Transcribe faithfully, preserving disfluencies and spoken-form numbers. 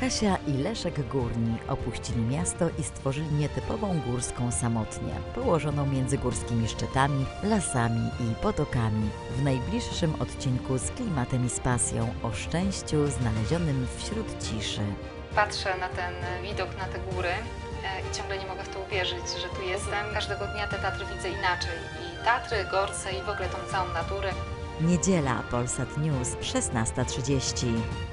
Kasia i Leszek Górni opuścili miasto i stworzyli nietypową górską samotnię, położoną między górskimi szczytami, lasami i potokami. W najbliższym odcinku z klimatem i z pasją o szczęściu znalezionym wśród ciszy. Patrzę na ten widok, na te góry i ciągle nie mogę w to uwierzyć, że tu jestem. Każdego dnia te Tatry widzę inaczej. I Tatry, Gorce i w ogóle tą całą naturę. Niedziela, Polsat News, szesnasta trzydzieści.